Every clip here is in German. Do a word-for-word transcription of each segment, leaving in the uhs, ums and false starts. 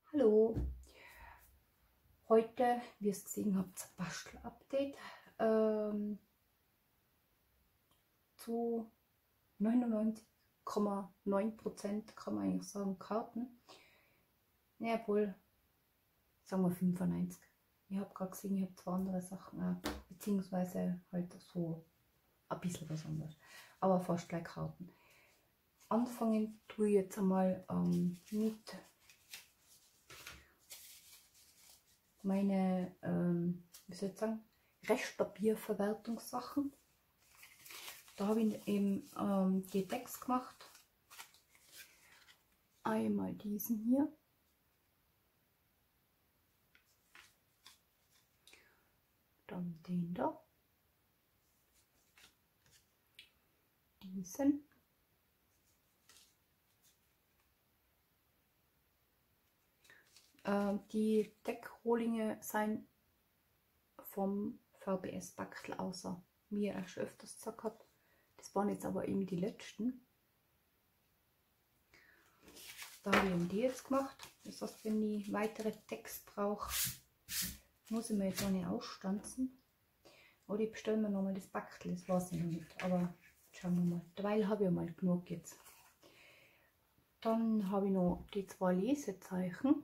Hallo, heute, wie ihr es gesehen habt, ein Bastel-Update ähm, zu neunundneunzig Komma neun Prozent kann man eigentlich sagen Karten. Ja, wohl, sagen wir fünfundneunzig. Ich habe gerade gesehen, ich habe zwei andere Sachen auch, beziehungsweise halt so ein bisschen was anderes, aber fast gleich Karten. Anfangen tue ich jetzt einmal ähm, mit meine, ähm, wie soll ich sagen, Restpapierverwertungssachen. Da habe ich eben ähm, die Decks gemacht. Einmal diesen hier. Dann den da. Diesen. Äh, die Deckrohlinge sind vom V B S Bastel, außer mir erst öfters gesagt habe. Das waren jetzt aber eben die letzten. Da habe ich eben die jetzt gemacht. Das heißt, wenn ich weitere Decks brauche, muss ich mir jetzt auch nicht ausstanzen. Oder ich bestelle mir nochmal das Bastel, das weiß ich noch nicht. Aber schauen wir mal. Derweil habe ich mal genug jetzt. Dann habe ich noch die zwei Lesezeichen.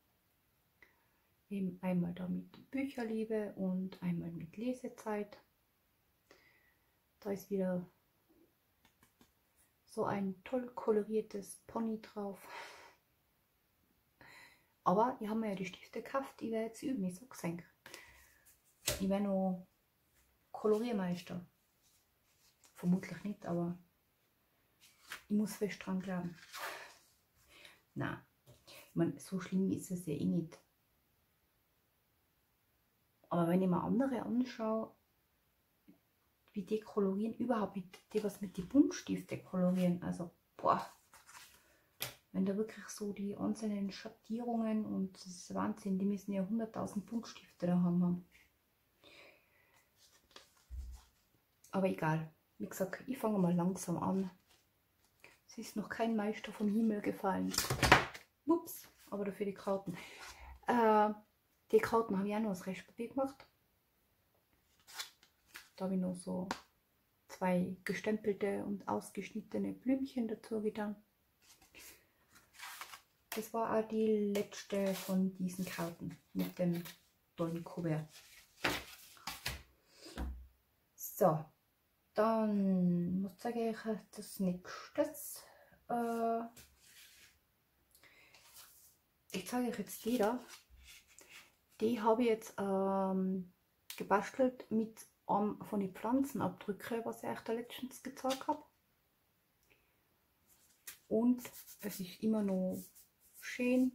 Eben einmal da mit Bücherliebe und einmal mit Lesezeit. Da ist wieder so ein toll koloriertes Pony drauf. Aber ich habe mir ja die Stifte gekauft, ich werde jetzt üben, ich sag's euch. Ich werde noch Koloriermeister. Vermutlich nicht, aber ich muss fest dran glauben. Nein, ich meine, so schlimm ist es ja eh nicht. Aber wenn ich mir andere anschaue, wie die kolorieren, überhaupt mit die, was mit den Buntstiften kolorieren, also boah, wenn da wirklich so die einzelnen Schattierungen und das ist Wahnsinn, die müssen ja hunderttausend Buntstifte da haben. Aber egal, wie gesagt, ich fange mal langsam an. Es ist noch kein Meister vom Himmel gefallen. Ups, aber dafür die Karten. Äh, die Karten habe ich auch noch aus Restpapier gemacht. Da habe ich noch so zwei gestempelte und ausgeschnittene Blümchen dazu getan. Das war auch die letzte von diesen Karten mit dem tollen Kuvert. So, dann muss ich sagen, das nächste. Äh, ich zeige euch jetzt die da. Die habe ich jetzt ähm, gebastelt mit einem von den Pflanzenabdrücken, was ich euch da letztens gezeigt habe. Und es ist immer noch schön.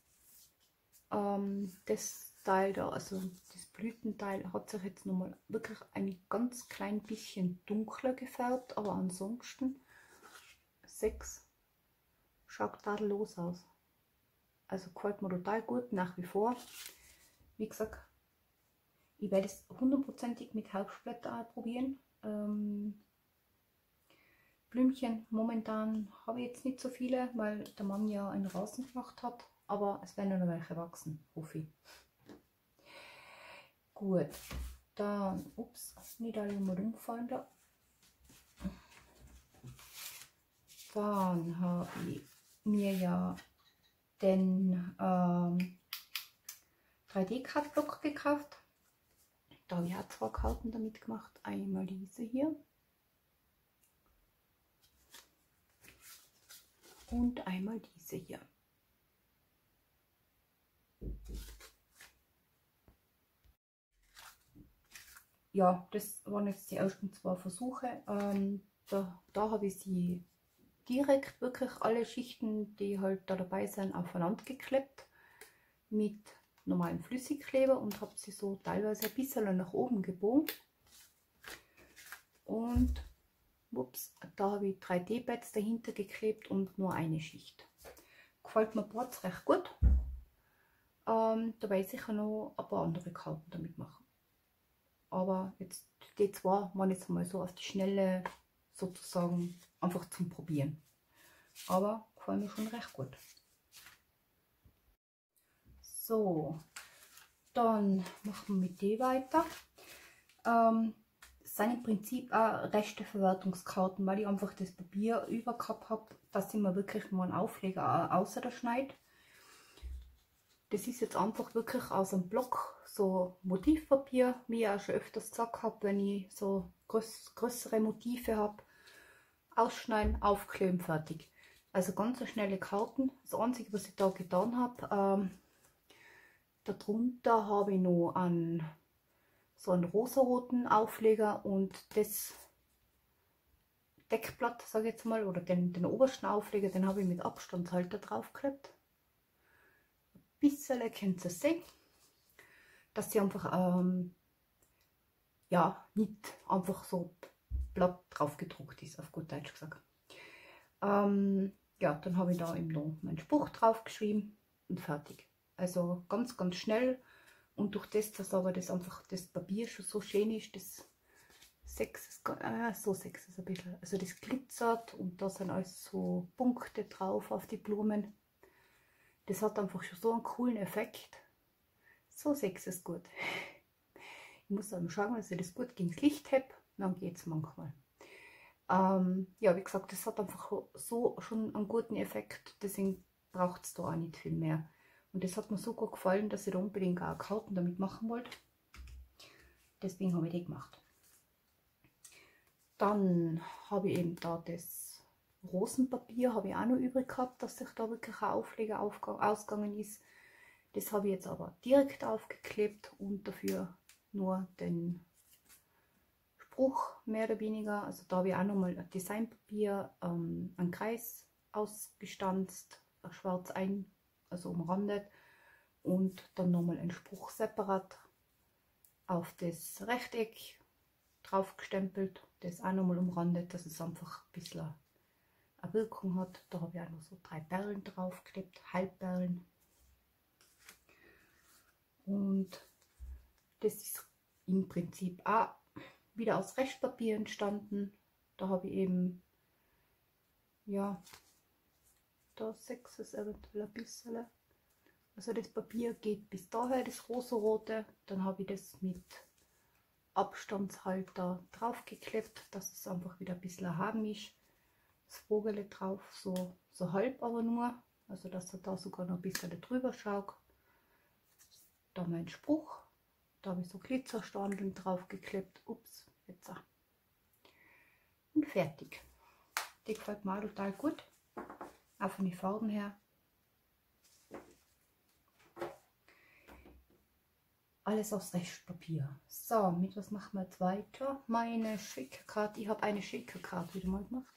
Ähm, das Teil da, also das Blütenteil, hat sich jetzt nochmal wirklich ein ganz klein bisschen dunkler gefärbt, aber ansonsten sechs schaut tadellos aus. Also gefällt mir total gut, nach wie vor. Wie gesagt, ich werde es hundertprozentig mit Hauptblätter probieren. Ähm, Blümchen momentan habe ich jetzt nicht so viele, weil der Mann ja einen Rasen gemacht hat. Aber es werden noch welche wachsen, hoffe ich. Gut, dann, ups, nicht alle mal umfallen da. Dann habe ich mir ja den ähm, drei D-Kartblock gekauft. Da habe ich auch zwei Karten damit gemacht. Einmal diese hier. Und einmal diese hier. Ja, das waren jetzt die ersten zwei Versuche. Ähm, da da habe ich sie direkt wirklich alle Schichten, die halt da dabei sind, aufeinander geklebt mit normalem Flüssigkleber und habe sie so teilweise ein bisschen nach oben gebogen. Und ups, da habe ich drei D-Pads dahinter geklebt und nur eine Schicht. Gefällt mir Boards recht gut. Ähm, da werde ich sicher noch ein paar andere Karten damit machen. Aber jetzt die zwei waren jetzt mal so auf die Schnelle sozusagen einfach zum Probieren. Aber gefallen mir schon recht gut. So, dann machen wir mit dem weiter. Ähm, das sind im Prinzip auch Resteverwertungskarten, weil ich einfach das Papier über gehabt habe, dass ich mir wirklich nur einen Aufleger außer schneide. Das ist jetzt einfach wirklich aus einem Block, so Motivpapier, wie ich auch schon öfters gesagt habe, wenn ich so größ größere Motive habe, ausschneiden, aufkleben, fertig. Also ganz so schnelle Karten. Das Einzige, was ich da getan habe, ähm, darunter habe ich noch einen, so einen rosaroten Aufleger und das Deckblatt, sage ich jetzt mal, oder den, den obersten Aufleger, den habe ich mit Abstandshalter draufgeklebt. Ein bisschen könnt ihr sehen, dass sie einfach ähm, ja, nicht einfach so Blatt drauf gedruckt ist, auf gut Deutsch gesagt. Ähm, ja, dann habe ich da eben noch meinen Spruch drauf geschrieben und fertig. Also ganz, ganz schnell, und durch das, dass aber das einfach das Papier schon so schön ist, das Sex, äh, so Sex ist ein bisschen, also das glitzert und da sind alles so Punkte drauf auf die Blumen. Das hat einfach schon so einen coolen Effekt. So Sex ist gut. Ich muss dann schauen, dass ich das gut gegen das Licht habe, dann geht es manchmal. Ähm, ja, wie gesagt, das hat einfach so schon einen guten Effekt, deswegen braucht es da auch nicht viel mehr. Und das hat mir so gut gefallen, dass ich da unbedingt auch Karten damit machen wollte. Deswegen habe ich die gemacht. Dann habe ich eben da das Rosenpapier, habe ich auch noch übrig gehabt, dass sich da wirklich ein Aufleger ausgegangen ist. Das habe ich jetzt aber direkt aufgeklebt und dafür nur den Spruch mehr oder weniger. Also da habe ich auch nochmal ein Designpapier, ähm, einen Kreis ausgestanzt, schwarz ein, also umrandet, und dann nochmal einen Spruch separat auf das Rechteck drauf gestempelt, das auch nochmal umrandet, dass es einfach ein bisschen eine Wirkung hat. Da habe ich auch noch so drei Perlen draufgeklebt, Halbperlen. Und das ist im Prinzip auch wieder aus Restpapier entstanden. Da habe ich eben, ja, da sechs ist eventuell ein bisschen. Also das Papier geht bis daher, das rosarote. Dann habe ich das mit Abstandshalter draufgeklebt, dass es einfach wieder ein bisschen haben ist. Das Vogel drauf, so, so halb aber nur, also dass er da sogar noch ein bisschen drüber schaut. Da mein Spruch, da habe ich so Glitzerstandeln draufgeklebt. Ups, jetzt auch. Und fertig. Die gefällt mir auch total gut, auch von den Farben her. Alles aus Restpapier. So, mit was machen wir jetzt weiter? Meine Shakerkarte. Ich habe eine Shakerkarte wieder mal gemacht.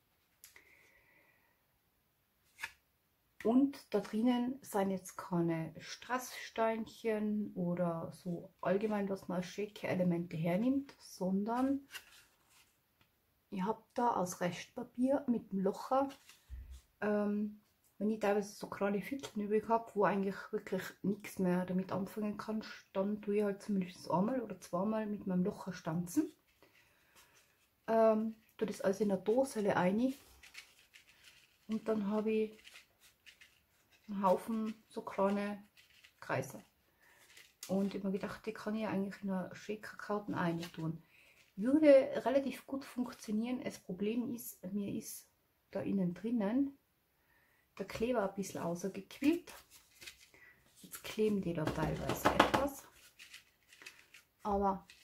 Und da drinnen sind jetzt keine Strasssteinchen oder so allgemein, was man als Shaker-Elemente hernimmt, sondern ich habe da aus Restpapier mit dem Locher, ähm, wenn ich teilweise so kleine Vierteln übrig habe, wo eigentlich wirklich nichts mehr damit anfangen kann, dann tue ich halt zumindest einmal oder zweimal mit meinem Locher stanzen. Ähm, tue das also in eine Dose rein und dann habe ich einen Haufen so kleine Kreise. Und ich habe mir gedacht, die kann ich eigentlich in eine Shakerkarten rein tun. Würde relativ gut funktionieren. Das Problem ist, mir ist da innen drinnen der Kleber ein bisschen ausgequillt. Jetzt kleben die da teilweise etwas. Aber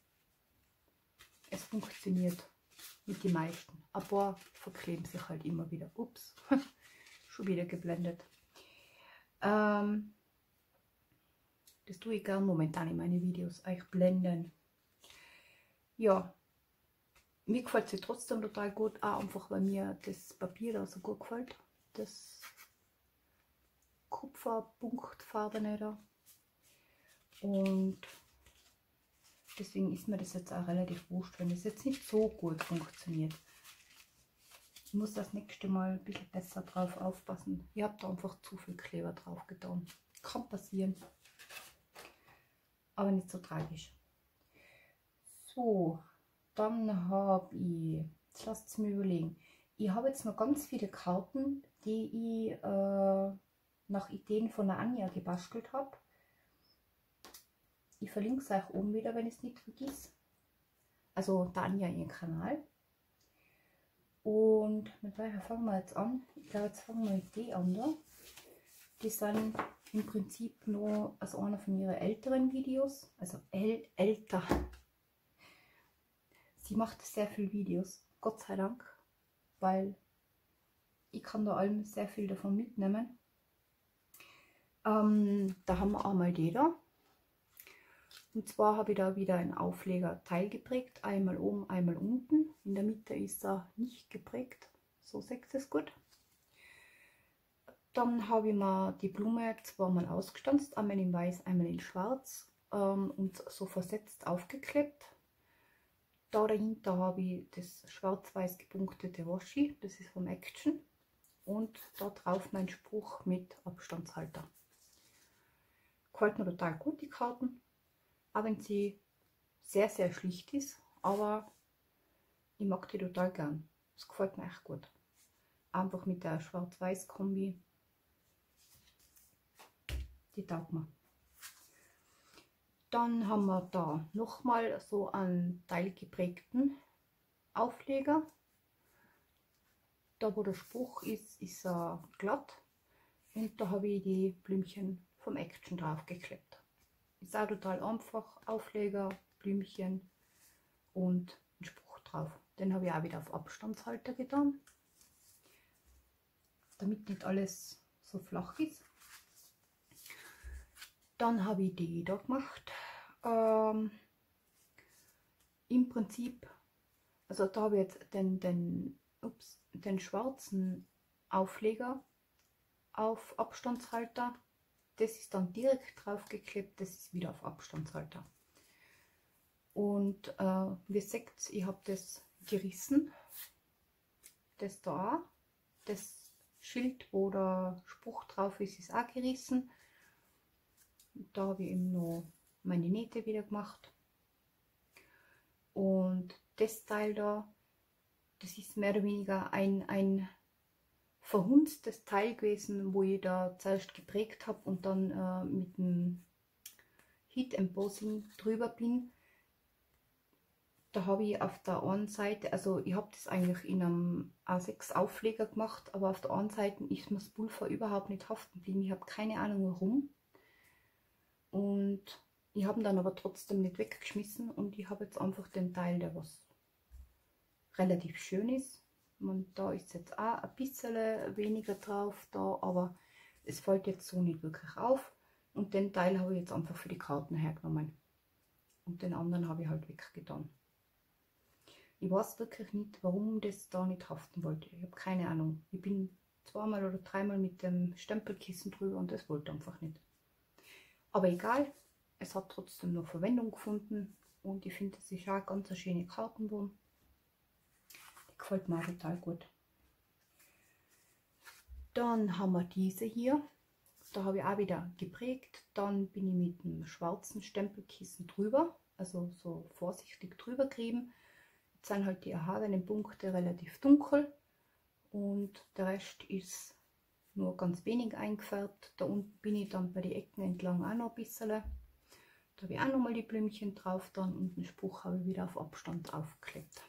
es funktioniert mit den meisten. Ein paar verkleben sich halt immer wieder. Ups, schon wieder geblendet. Ähm, das tue ich gern momentan in meine Videos, euch blenden. Ja, mir gefällt sie trotzdem total gut, auch einfach weil mir das Papier da so gut gefällt. Das Kupferpunktfarbene da. Und deswegen ist mir das jetzt auch relativ wurscht, wenn das jetzt nicht so gut funktioniert. Ich muss das nächste Mal ein bisschen besser drauf aufpassen. Ihr habt da einfach zu viel Kleber drauf getan. Kann passieren. Aber nicht so tragisch. So, dann habe ich, jetzt lasst es mir überlegen, ich habe jetzt noch ganz viele Karten, die ich äh, nach Ideen von der Anja gebastelt habe. Ich verlinke es euch oben wieder, wenn ich es nicht vergiss. Also der Anja, ihren Kanal. Und mit welcher fangen wir jetzt an? Ich glaube, jetzt fangen wir mit die an. Da. Die sind im Prinzip nur also einer von ihren älteren Videos. Also äl älter. Sie macht sehr viele Videos, Gott sei Dank, weil ich kann da allem sehr viel davon mitnehmen. Ähm, da haben wir einmal die da. Und zwar habe ich da wieder einen Auflegerteil geprägt, einmal oben, einmal unten. In der Mitte ist er nicht geprägt, so seht ihr es gut. Dann habe ich mir die Blume zweimal ausgestanzt, einmal in weiß, einmal in schwarz ähm, und so versetzt aufgeklebt. Da dahinter habe ich das schwarz-weiß gepunktete Washi, das ist vom Action. Und da drauf mein Spruch mit Abstandshalter. Gefällt mir total gut, die Karten. Auch wenn sie sehr, sehr schlicht ist, aber ich mag die total gern. Das gefällt mir echt gut. Einfach mit der Schwarz-Weiß-Kombi. Die taugt mir. Dann haben wir da nochmal so einen teilgeprägten Aufleger. Da wo der Spruch ist, ist er glatt. Und da habe ich die Blümchen vom Action drauf geklebt. Ist auch total einfach. Aufleger, Blümchen und ein Spruch drauf. Den habe ich auch wieder auf Abstandshalter getan, damit nicht alles so flach ist. Dann habe ich die da gemacht. Ähm, Im Prinzip, also da habe ich jetzt den, den, ups, den schwarzen Aufleger auf Abstandshalter. Das ist dann direkt drauf geklebt, das ist wieder auf Abstandshalter. Und äh, wie seht, ich habe das gerissen. Das da auch. Das Schild, wo der Spruch drauf ist, ist auch gerissen. Da habe ich eben noch meine Nähte wieder gemacht. Und das Teil da, das ist mehr oder weniger ein, ein verhunztes Teil gewesen, wo ich da zuerst geprägt habe und dann äh, mit dem Heat Embossing drüber bin. Da habe ich auf der einen Seite, also ich habe das eigentlich in einem A sechs Aufleger gemacht, aber auf der anderen Seite ist mir das Pulver überhaupt nicht haften geblieben. Ich habe keine Ahnung warum. Und ich habe ihn dann aber trotzdem nicht weggeschmissen und ich habe jetzt einfach den Teil, der was relativ schön ist. Und da ist jetzt auch ein bisschen weniger drauf da, aber es fällt jetzt so nicht wirklich auf. Und den Teil habe ich jetzt einfach für die Karten hergenommen. Und den anderen habe ich halt weggetan. Ich weiß wirklich nicht, warum das da nicht haften wollte. Ich habe keine Ahnung. Ich bin zweimal oder dreimal mit dem Stempelkissen drüber und das wollte einfach nicht. Aber egal, es hat trotzdem noch Verwendung gefunden und ich finde, das ist auch ganz eine schöne Kartenwurm. Die gefällt mir auch total gut. Dann haben wir diese hier. Da habe ich auch wieder geprägt. Dann bin ich mit dem schwarzen Stempelkissen drüber, also so vorsichtig drüber gerieben. Jetzt sind halt die erhabenen Punkte relativ dunkel und der Rest ist nur ganz wenig eingefärbt. Da unten bin ich dann bei den Ecken entlang auch noch ein bisschen. Da habe ich auch noch mal die Blümchen drauf dann und den Spruch habe ich wieder auf Abstand aufgeklebt.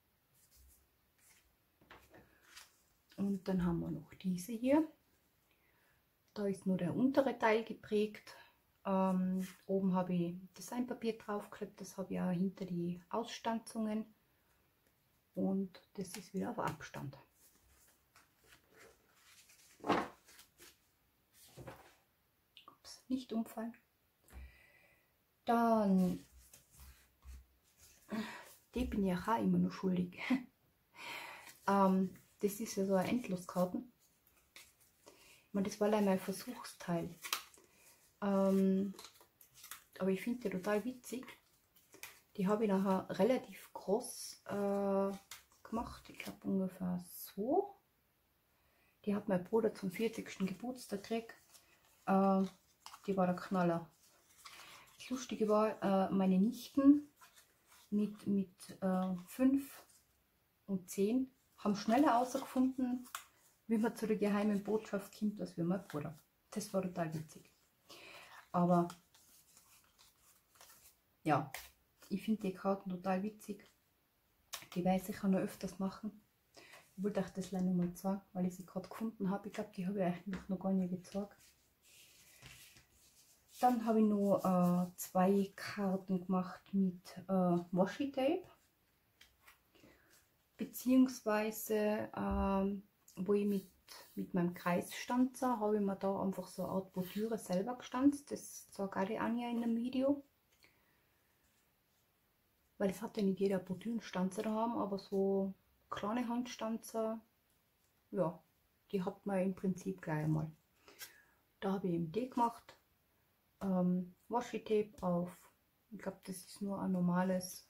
Und dann haben wir noch diese hier. Da ist nur der untere Teil geprägt. Ähm, oben habe ich Designpapier draufgeklebt, das habe ich auch hinter die Ausstanzungen. Und das ist wieder auf Abstand. Ups, nicht umfallen. Dann, die bin ich auch immer noch schuldig. ähm, das ist ja so eine Endloskarten. Ich meine, das war leider mein Versuchsteil. Ähm, aber ich finde die total witzig. Die habe ich nachher relativ groß äh, gemacht. Ich glaube ungefähr so. Die hat mein Bruder zum vierzigsten Geburtstag gekriegt. Äh, die war der Knaller. Das Lustige war, äh, meine Nichten mit, mit äh, fünf und zehn haben schneller herausgefunden, wie man zu der geheimen Botschaft kommt, als wie mein Bruder. Das war total witzig. Aber ja, ich finde die Karten total witzig. Die weiß ich auch noch öfters machen. Ich wollte euch das leider mal zeigen, weil ich sie gerade gefunden habe. Ich glaube, die habe ich eigentlich noch gar nicht gezeigt. Dann habe ich noch äh, zwei Karten gemacht mit äh, Washi Tape. Beziehungsweise, ähm, wo ich mit, mit meinem Kreisstanzer habe ich mir da einfach so eine Art Bordüre selber gestanzt. Das zeige ich die Anja in einem Video. Weil es hat ja nicht jeder Bordürenstanzer daheim, aber so kleine Handstanzer, ja, die hat man im Prinzip gleich einmal. Da habe ich eben die gemacht. Ähm, Washi Tape auf, ich glaube, das ist nur ein normales,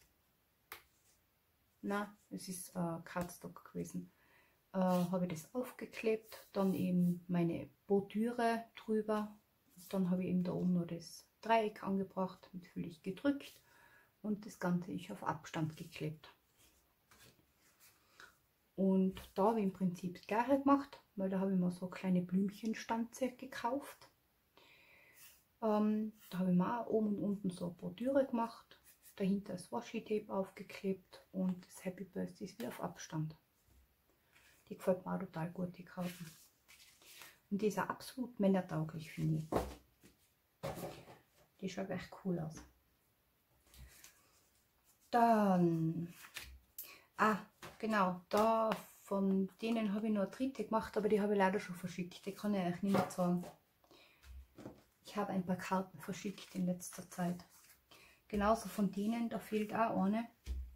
na, es ist äh, Cardstock gewesen. Äh, habe ich das aufgeklebt, dann eben meine Bordüre drüber, dann habe ich eben da oben nur das Dreieck angebracht, natürlich gedrückt und das Ganze ist auf Abstand geklebt. Und da habe ich im Prinzip das gleiche gemacht, weil da habe ich mir so kleine Blümchenstanze gekauft. Ähm, da habe ich mir auch oben und unten so eine Bordüre gemacht, dahinter das Washi Tape aufgeklebt und das Happy Birthday ist wieder auf Abstand. Die gefällt mir auch total gut, die Karten. Und die ist auch absolut männertauglich, finde ich. Die schaut echt cool aus. Dann, ah, genau, da von denen habe ich noch eine dritte gemacht, aber die habe ich leider schon verschickt. Die kann ich euch nicht mehr sagen. Ich habe ein paar Karten verschickt in letzter Zeit. Genauso von denen, da fehlt auch eine.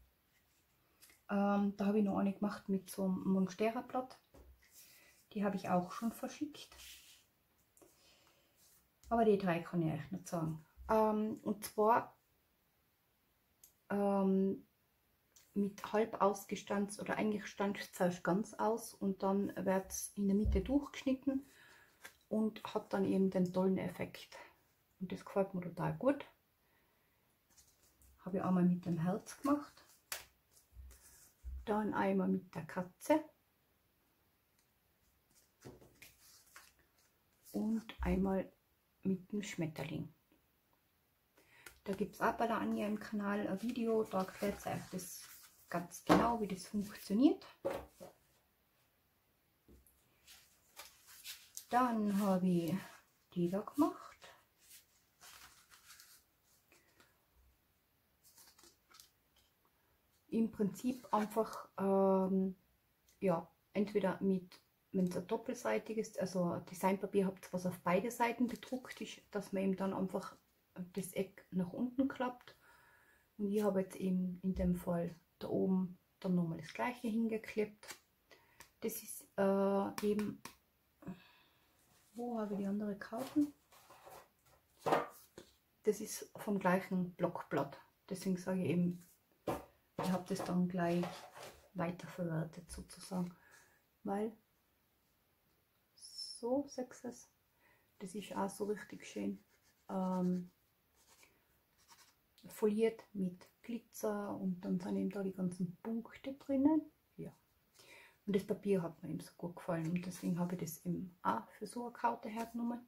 Ähm, da habe ich noch eine gemacht mit so einem Monstera-Blatt. Die habe ich auch schon verschickt. Aber die drei kann ich euch nicht sagen. Ähm, und zwar ähm, mit halb ausgestanzt, oder eigentlich stanzt es zuerst ganz aus und dann wird es in der Mitte durchgeschnitten und hat dann eben den tollen Effekt. Und das gefällt mir total gut. Habe ich einmal mit dem Herz gemacht. Dann einmal mit der Katze. Und einmal mit dem Schmetterling. Da gibt es auch bei der Anja im Kanal ein Video, da erklärt sie euch das ganz genau, wie das funktioniert. Dann habe ich die da gemacht. Im Prinzip einfach, ähm, ja, entweder mit, wenn es ein doppelseitiges, also Designpapier habt, was auf beide Seiten bedruckt ist, dass man eben dann einfach das Eck nach unten klappt. Und ich habe jetzt eben in dem Fall da oben dann nochmal das gleiche hingeklebt. Das ist äh, eben, wo habe ich die andere Karten? Das ist vom gleichen Blockblatt. Deswegen sage ich eben, ich habe das dann gleich weiterverwertet sozusagen. Weil so sechses, das ist auch so richtig schön ähm, foliert mit Glitzer und dann sind eben da die ganzen Punkte drinnen. Ja. Und das Papier hat mir eben so gut gefallen und deswegen habe ich das eben auch für so eine Karte hergenommen.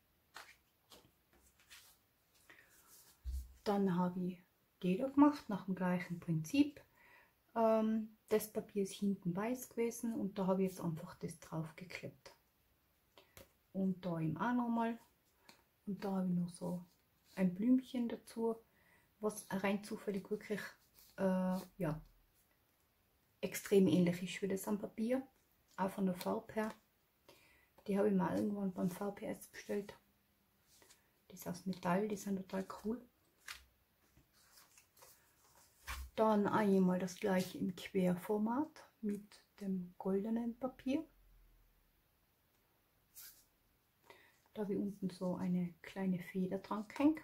Dann habe ich die da gemacht nach dem gleichen Prinzip. Ähm, das Papier ist hinten weiß gewesen und da habe ich jetzt einfach das drauf geklebt. Und da eben auch nochmal. Und da habe ich noch so ein Blümchen dazu, was rein zufällig wirklich äh, ja, extrem ähnlich ist wie das am Papier. Auch von der Farbe her. Die habe ich mal irgendwann beim V P S bestellt. Die ist aus Metall, die sind total cool. Dann einmal das gleiche im Querformat mit dem goldenen Papier. Da habe ich unten so eine kleine Feder dran gehängt.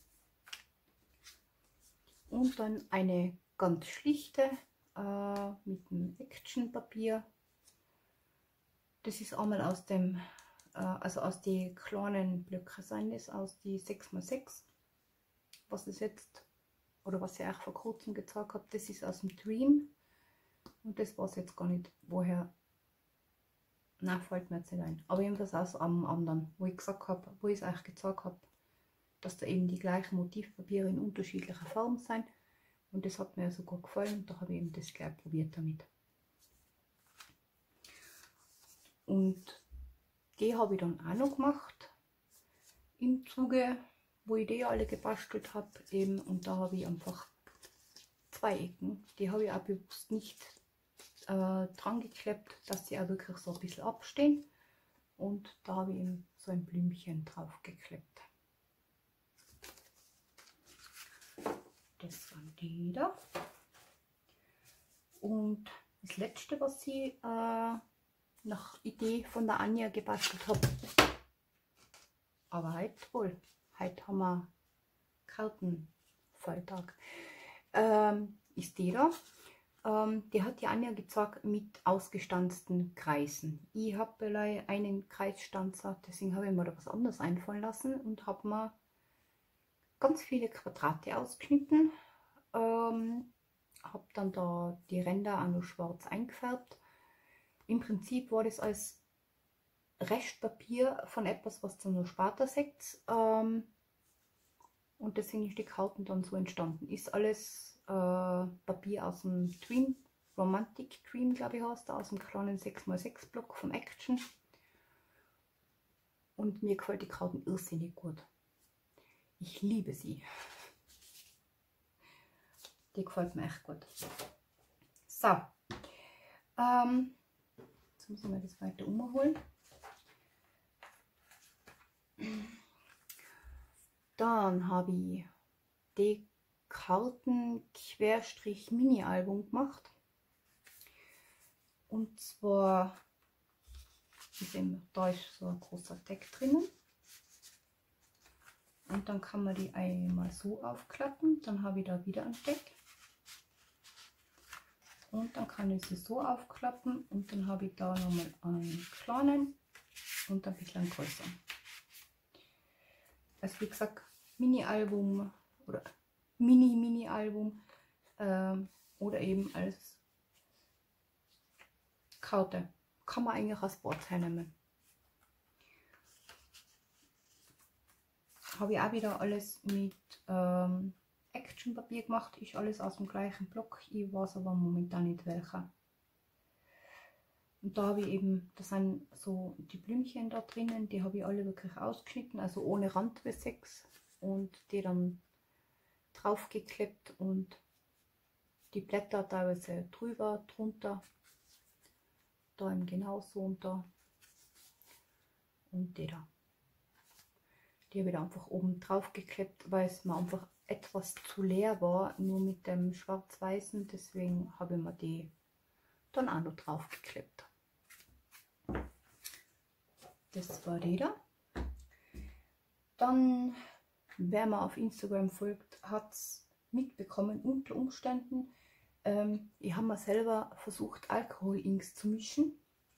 Und dann eine ganz schlichte äh, mit dem Actionpapier. Das ist einmal aus dem, äh, also aus den kleinen Blöcken sein das, aus die sechs mal sechs. Was ist jetzt, oder was ich auch vor kurzem gezeigt habe, das ist aus dem Dream. Und das weiß jetzt gar nicht, woher Nein, fällt mir jetzt nicht ein. Aber jedenfalls aus am anderen, wo ich gesagt habe, wo ich es euch gezeigt habe, dass da eben die gleichen Motivpapiere in unterschiedlicher Form sind. Und das hat mir so gut gefallen und da habe ich eben das gleich probiert damit. Und die habe ich dann auch noch gemacht im Zuge, wo ich die alle gebastelt habe eben, und da habe ich einfach zwei Ecken, die habe ich auch bewusst nicht äh, dran geklebt, dass sie auch wirklich so ein bisschen abstehen, und da habe ich eben so ein Blümchen drauf geklebt. Das waren die da. Und das letzte, was ich äh, nach Idee von der Anja gebastelt habe, aber heute wohl, heute haben wir Kartenfeiertag, ähm, ist die da. Ähm, die hat die Anja gezeigt mit ausgestanzten Kreisen. Ich habe einen Kreisstanzer, deswegen habe ich mir da was anderes einfallen lassen und habe mir ganz viele Quadrate ausgeschnitten. Ähm, habe dann da die Ränder auch noch schwarz eingefärbt. Im Prinzip war das als Restpapier von etwas, was dann noch später seht. Ähm, und deswegen ist die Karten dann so entstanden. Ist alles äh, Papier aus dem Dream, Romantic Dream, glaube ich, heißt, aus dem kleinen sechs mal sechs Block vom Action. Und mir gefällt die Karten irrsinnig gut. Ich liebe sie. Die gefällt mir echt gut. So. Ähm, jetzt muss ich mir das weiter umholen. Dann habe ich die Karten-Mini-Album gemacht. Und zwar ist eben, da ist so ein großer Deck drinnen. Und dann kann man die einmal so aufklappen. Dann habe ich da wieder ein Deck. Und dann kann ich sie so aufklappen. Und dann habe ich da nochmal einen kleinen und ein bisschen einen größeren. Also wie gesagt, Mini-Album oder Mini-Mini-Album ähm, oder eben als Karte. Kann man eigentlich als Board hernehmen. Habe ich auch wieder alles mit ähm, Actionpapier gemacht. Ist alles aus dem gleichen Block. Ich weiß aber momentan nicht welcher. Und da habe ich eben, da sind so die Blümchen da drinnen, die habe ich alle wirklich ausgeschnitten, also ohne Rand bis sechs, und die dann drauf geklebt und die Blätter teilweise drüber, drunter, da eben genauso und da und die da. Die habe ich einfach oben drauf geklebt, weil es mir einfach etwas zu leer war, nur mit dem schwarz-weißen, deswegen habe ich mir die dann auch noch drauf geklebt. Das war die da. Dann, wer mir auf Instagram folgt, hat es mitbekommen, unter Umständen. Ähm, ich habe mir selber versucht, Alkohol-Inks zu mischen.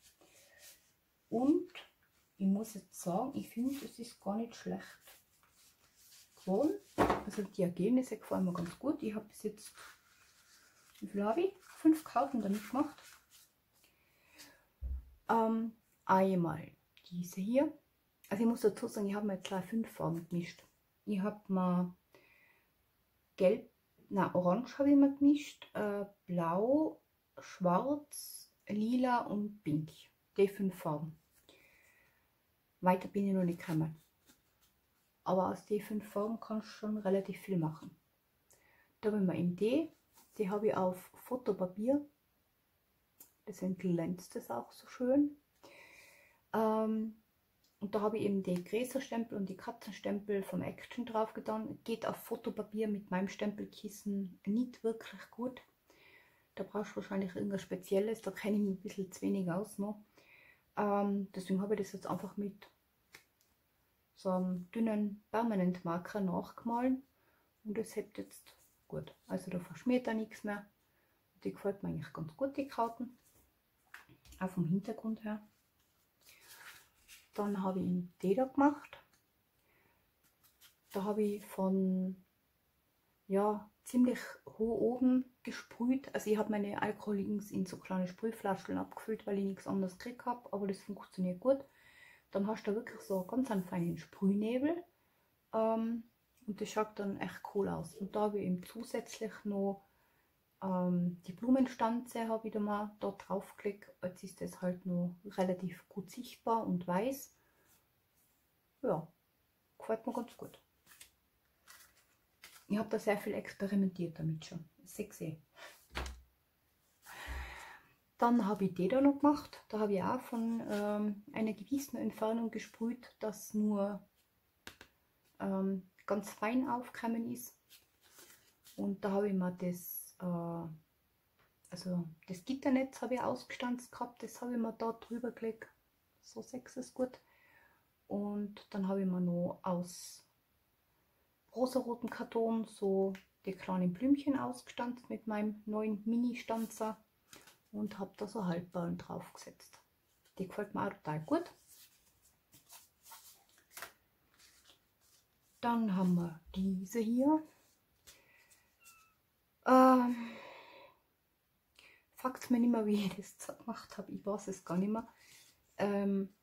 Und ich muss jetzt sagen, ich finde, es ist gar nicht schlecht geworden. Also die Ergebnisse gefallen mir ganz gut. Ich habe bis jetzt, wie viel habe ich? Fünf Karten damit gemacht. Ähm, einmal diese hier. Also ich muss dazu sagen, ich habe mir gleich fünf Farben gemischt. Ich habe mal gelb, na orange habe ich mal gemischt, äh, blau, schwarz, lila und pink. Die fünf Farben. Weiter bin ich noch nicht gekommen. Aber aus den fünf Farben kannst du schon relativ viel machen. Da haben wir eben die, die habe ich auf Fotopapier. Deswegen glänzt es auch so schön. Ähm, und da habe ich eben die Gräserstempel und die Katzenstempel vom Action drauf getan. Geht auf Fotopapier mit meinem Stempelkissen nicht wirklich gut. Da brauchst du wahrscheinlich irgendwas Spezielles. Da kenne ich mich ein bisschen zu wenig aus noch. Ähm, deswegen habe ich das jetzt einfach mit so einem dünnen Permanent Marker nachgemahlen. Und das hebt jetzt gut. Also da verschmiert da nichts mehr. Die gefällt mir eigentlich ganz gut, die Karten. Auch vom Hintergrund her. Dann habe ich die da gemacht. Da habe ich von ja, ziemlich hoch oben gesprüht. Also ich habe meine Alkohol-Inks in so kleine Sprühflaschen abgefüllt, weil ich nichts anderes gekriegt habe, aber das funktioniert gut. Dann hast du da wirklich so ganz einen feinen Sprühnebel ähm, und das schaut dann echt cool aus. Und da habe ich eben zusätzlich noch ähm, die Blumenstanze habe ich da mal da drauf geklickt. Jetzt ist das halt noch relativ gut sichtbar und weiß. Ja, gefällt mir ganz gut. Ich habe da sehr viel experimentiert damit schon. Sexy. Dann habe ich die da noch gemacht. Da habe ich auch von ähm, einer gewissen Entfernung gesprüht, dass nur ähm, ganz fein aufgekommen ist. Und da habe ich mir das, äh, also das Gitternetz habe ich ausgestanzt gehabt. Das habe ich mir da drüber gelegt. So sechs ist gut. Und dann habe ich mir noch aus rosaroten Karton so die kleinen Blümchen ausgestanzt mit meinem neuen Mini-Stanzer und habe da so Halbballen draufgesetzt. Die gefällt mir auch total gut. Dann haben wir diese hier. Ähm, Fragt mir nicht mehr, wie ich das gemacht habe. Ich weiß es gar nicht mehr. Ähm,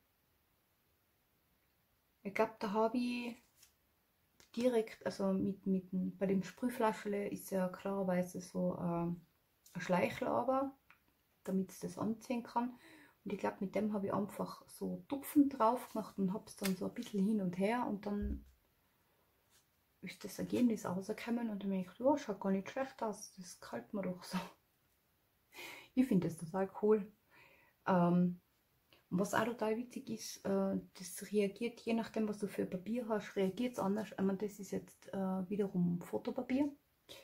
ich glaube, da habe ich direkt, also mit, mit bei dem Sprühflaschle ist ja klarerweise so ähm, ein Schleichlaber, damit es das anziehen kann. Und ich glaube, mit dem habe ich einfach so Tupfen drauf gemacht und habe es dann so ein bisschen hin und her und dann ist das Ergebnis rausgekommen und dann habe ich gedacht, oh, schaut gar nicht schlecht aus, das gefällt mir doch so. Ich finde das total cool. Ähm, und was auch total witzig ist, äh, das reagiert, je nachdem was du für Papier hast, reagiert es anders. Ich meine, das ist jetzt äh, wiederum Fotopapier.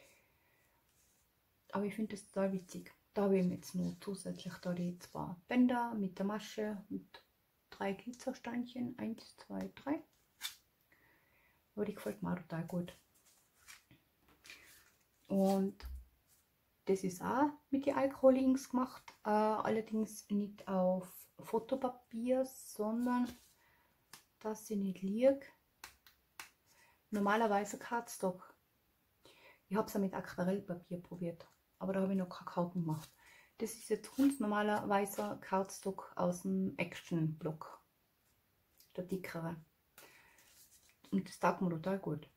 Aber ich finde das total witzig. Da habe ich jetzt noch zusätzlich da die zwei Bänder mit der Masche und drei Glitzersteinchen. Eins, zwei, drei. Aber die gefällt mir auch total gut. Und das ist auch mit den Alkohol-Inks gemacht. Äh, allerdings nicht auf Fotopapier, sondern, dass ich nicht liege, normalerweise Cardstock. Ich habe es ja mit Aquarellpapier probiert, aber da habe ich noch keine Karten gemacht. Das ist jetzt ganz normaler weißer Cardstock aus dem Action-Block, der dickere. Und das taugt mir total gut.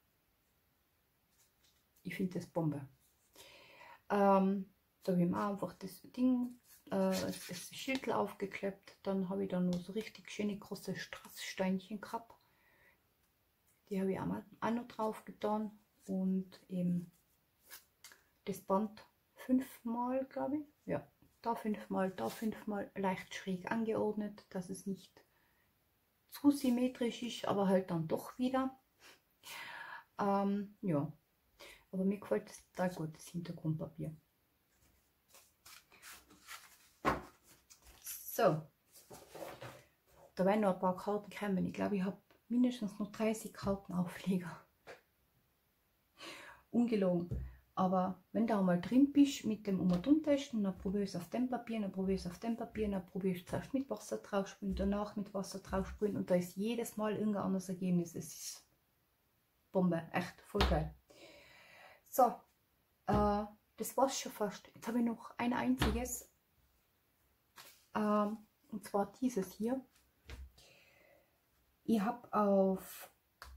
Ich finde das Bombe. Ähm, da habe ich mir einfach das Ding, äh, das Schild aufgeklebt. Dann habe ich da noch so richtig schöne große Strasssteinchen gehabt. Die habe ich auch, mal, auch noch drauf getan. Und eben das Band fünfmal, glaube ich. Ja, da fünfmal, da fünfmal leicht schräg angeordnet, dass es nicht zu symmetrisch ist, aber halt dann doch wieder. Ähm, ja, aber mir gefällt das total gut, das Hintergrundpapier. So, da werden noch ein paar Karten kommen. Ich glaube, ich habe mindestens noch dreißig Kartenaufleger. Ungelogen. Aber wenn du einmal drin bist mit dem Um- und Umtesten, dann probierst du auf dem Papier, dann probierst du auf dem Papier, dann probierst du zuerst mit Wasser drauf sprühen, danach mit Wasser drauf sprühen und da ist jedes Mal irgendein anderes Ergebnis. Es ist Bombe, echt voll geil. So, äh, das war's schon fast. Jetzt habe ich noch ein einziges, ähm, und zwar dieses hier. Ich habe auf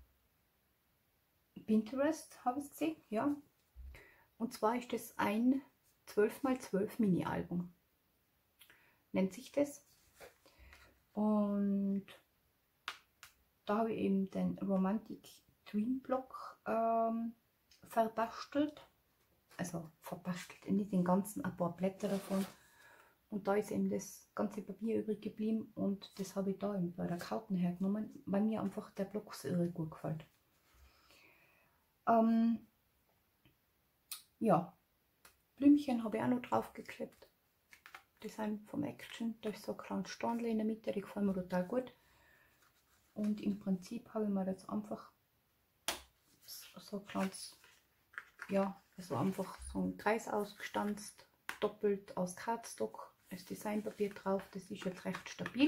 Pinterest, habe ich gesehen, ja. Und zwar ist das ein zwölf mal zwölf Mini-Album. Nennt sich das. Und da habe ich eben den Romantic Dream Block ähm, verbastelt. Also verbastelt, nicht den ganzen, ein paar Blätter davon. Und da ist eben das ganze Papier übrig geblieben und das habe ich da eben bei der Karten hergenommen, weil mir einfach der Block so irre gut gefällt. Ähm, ja, Blümchen habe ich auch noch drauf geklebt. Design vom Action, da ist so ein kleines Standel in der Mitte, die gefallen mir total gut. Und im Prinzip habe ich mir jetzt einfach so ein kleines, ja, also einfach so einen Kreis ausgestanzt, doppelt aus Cardstock, das Designpapier drauf, das ist jetzt recht stabil.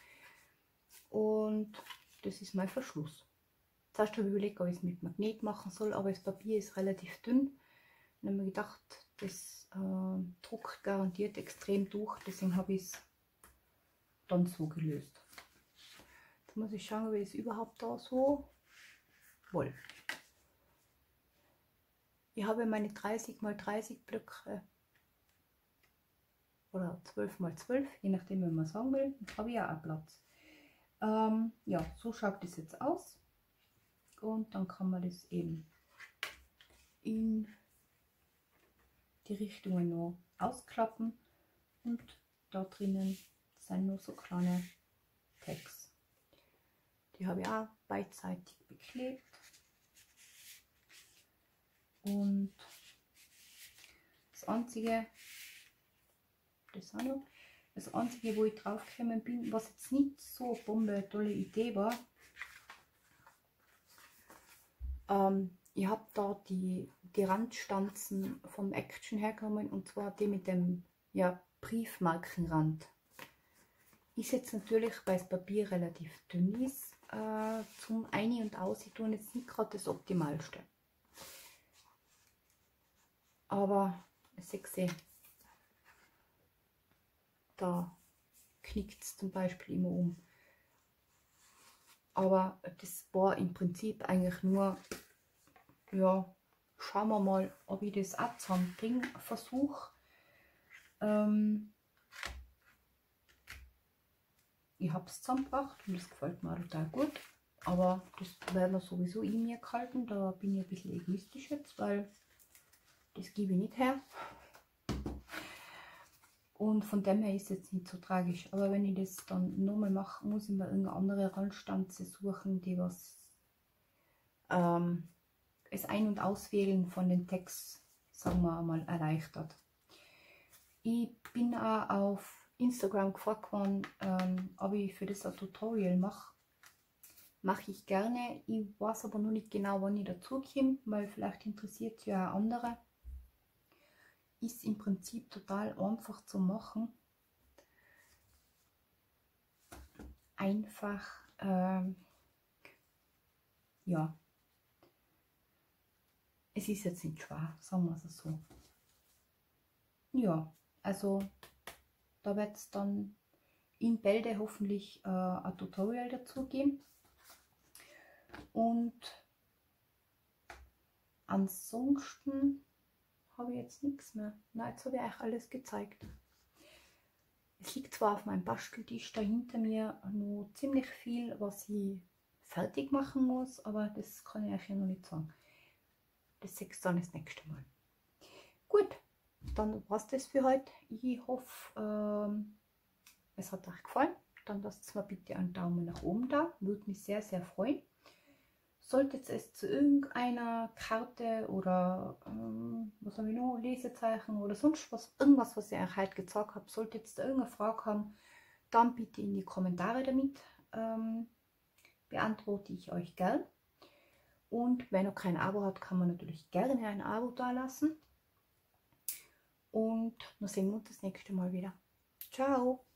Und das ist mein Verschluss. Zuerst habe ich überlegt, ob ich es mit Magnet machen soll, aber das Papier ist relativ dünn. Dann habe ich mir gedacht, das äh, druckt garantiert extrem durch, deswegen habe ich es dann so gelöst. Jetzt muss ich schauen, ob ich es überhaupt da so wohl. Ich habe meine dreißig mal dreißig Blöcke oder zwölf mal zwölf, je nachdem, wie man sagen will, habe ich ja auch Platz. Ähm, ja, so schaut das jetzt aus und dann kann man das eben in die Richtungen noch ausklappen und da drinnen sind nur so kleine Tags. Die habe ich auch beidseitig beklebt. Und das einzige, das auch noch, das einzige, wo ich drauf gekommen bin, was jetzt nicht so bombe tolle Idee war, ähm, ich habe da die, die Randstanzen vom Action hergenommen, und zwar die mit dem ja, Briefmarkenrand. Ist jetzt natürlich, weil das Papier relativ dünn ist, äh, zum Ein- und Aussehen jetzt nicht gerade das Optimalste. Aber seht ihr, da knickt es zum Beispiel immer um. Aber das war im Prinzip eigentlich nur, ja, schauen wir mal, ob ich das auch zusammenbringe. Versuch. Ähm, ich habe es zusammengebracht und das gefällt mir total gut. Aber das werden wir sowieso in mir gehalten. Da bin ich ein bisschen egoistisch jetzt, weil das gebe ich nicht her. Und von dem her ist es jetzt nicht so tragisch. Aber wenn ich das dann nochmal mache, muss ich mir irgendeine andere Randstanze suchen, die was ähm, das Ein- und Auswählen von den Tags, sagen wir mal, erleichtert. Ich bin auch auf Instagram gefragt worden, ähm, ob ich für das ein Tutorial mache. Mache ich gerne. Ich weiß aber noch nicht genau, wann ich dazu komme, weil vielleicht interessiert es ja auch andere. Ist im Prinzip total einfach zu machen. Einfach, ähm, ja, es ist jetzt nicht schwer, sagen wir es so. Ja, also da wird es dann in Bälde hoffentlich äh, ein Tutorial dazu geben. Und ansonsten habe ich jetzt nichts mehr. Na, jetzt habe ich euch alles gezeigt. Es liegt zwar auf meinem Basteltisch da hinter mir noch ziemlich viel, was ich fertig machen muss, aber das kann ich euch ja noch nicht sagen. Das seht ihr dann das nächste Mal. Gut, dann war es das für heute. Ich hoffe, ähm, es hat euch gefallen. Dann lasst mir bitte einen Daumen nach oben da. Würde mich sehr, sehr freuen. Solltet es zu irgendeiner Karte oder ähm, was habe ich noch, Lesezeichen oder sonst was, irgendwas, was ich euch heute gezeigt habe, solltet ihr irgendeine Frage haben, dann bitte in die Kommentare damit. Ähm, beantworte ich euch gern. Und wer noch kein Abo hat, kann man natürlich gerne ein Abo da lassen. Und dann sehen wir uns das nächste Mal wieder. Ciao!